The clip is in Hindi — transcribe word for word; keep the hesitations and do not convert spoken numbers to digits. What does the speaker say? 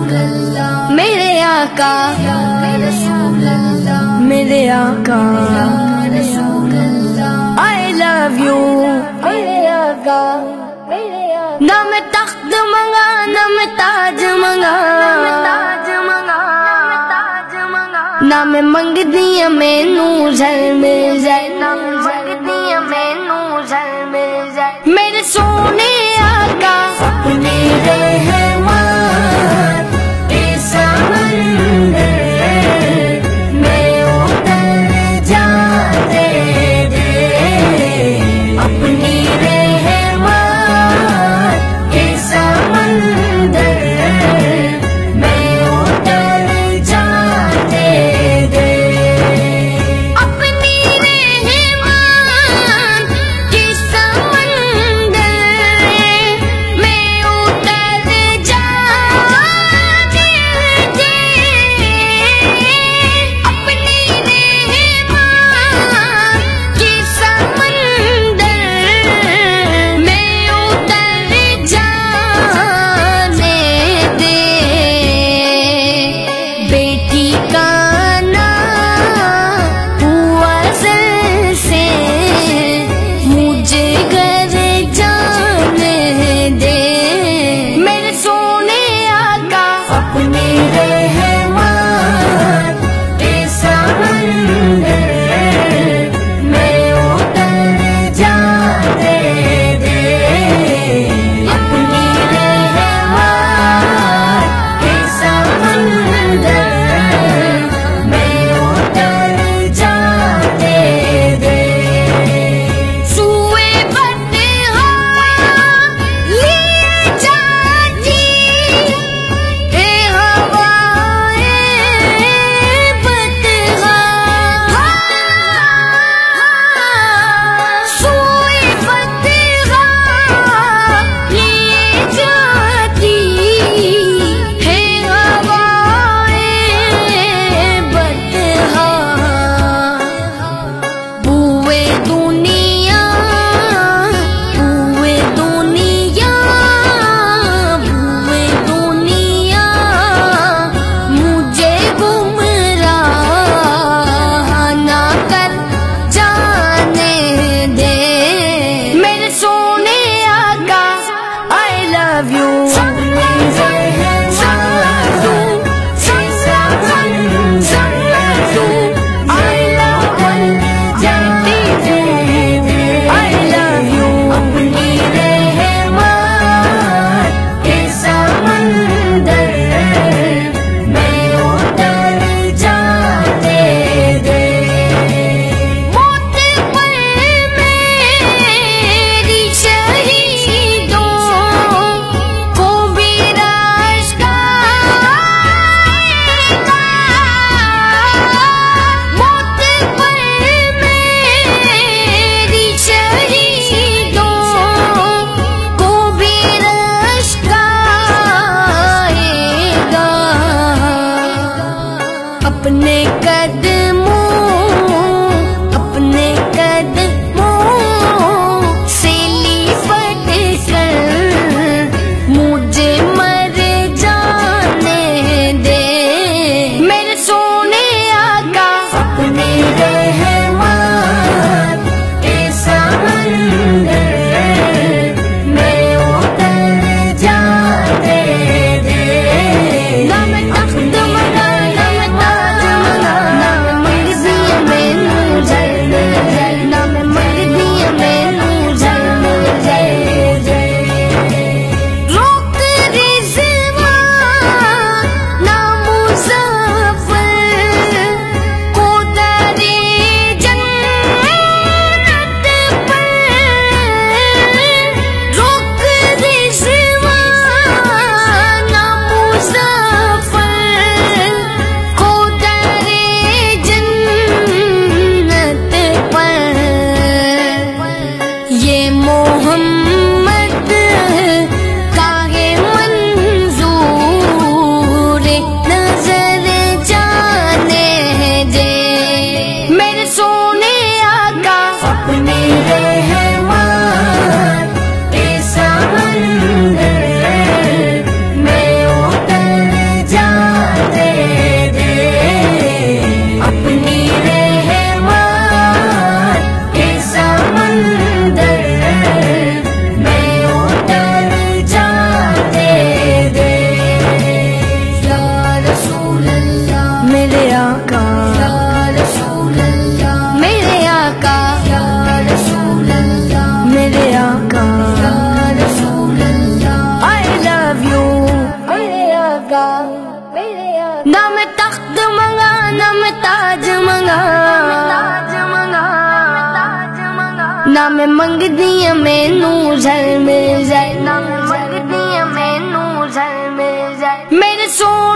मेरे आका मेरे आका आई लव यू मेरे आका। ना मैं तख्त मंगा ना मैं ताज मंगा ना मैं मंगदी मैनू झल मिल जाए ना मंगदी मैनू झल मिल जाए। मेरे सोने आका अपने रहमान ऐसा मंदिर मैं उतर जाते दे अपनी रहमान ऐसा मंदिर मैं उतर जाते दे अपनी रहमान के समंदर में उतर जाते दे अपनी रहमान के समंदर में उतर जाने दे। बेटी का नाम हुआ अज़ल से मुझे घर जाने दे। मेरे सोने आका अपने रहमान ऐसा मंदिर मैं उतर जाते दे अपनी रहमान ऐसा मंदिर मैं उतर जाते दे। सुए बदहा लिए जाती है हवाएं बदहा सुए बदहा लिए जाती है हवाएं बदहा। बुए दुनिया बुए दुनिया बुए दुनिया मुझे गुमराह ना कर जाने दे। मेरे सोने आका आई लव यू अपने कदमों अपने कदमों से लिपट कर मुझे मर जाने दे। मेरे सोने आका अपने रहमान ऐसा मंदिर मैं उतर जाते दे। ना मैं तख्त मंगा ना मैं ताज मंगा ना मैं ना मैं ताज मंगा, ना मैं मंगदी मैनू झल मिल जाए, ना मैं मंगदी मैनू झल मिल जाए। मेरे सो